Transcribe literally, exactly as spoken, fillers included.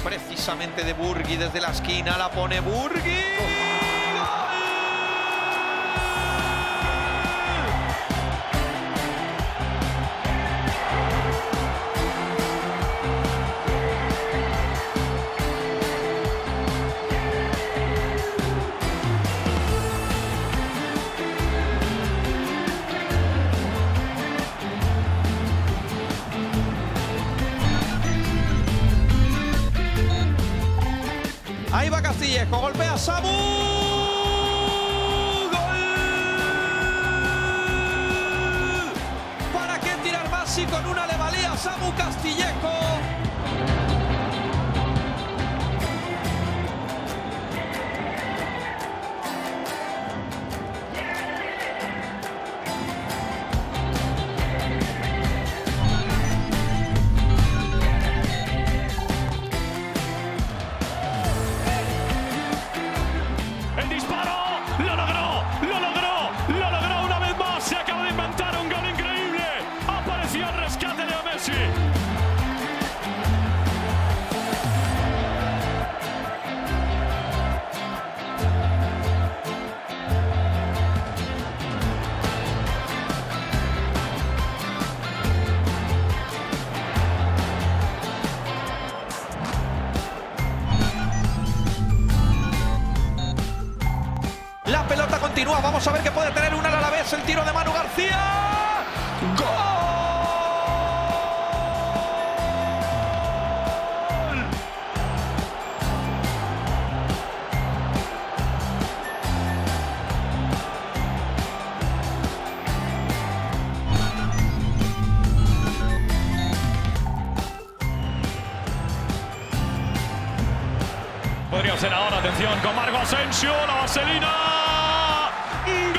precisamente de Burgui desde la esquina, la pone Burgui. Ahí va Castillejo, golpea a Samu. ¡Gol! ¿Para qué tirar más si con una le valía a Samu Castillejo? La pelota continúa, vamos a ver que puede tener una a la vez, el tiro de Manu García. ¡Gol! Podría ser ahora, atención, con Marco Asensio, la vaselina.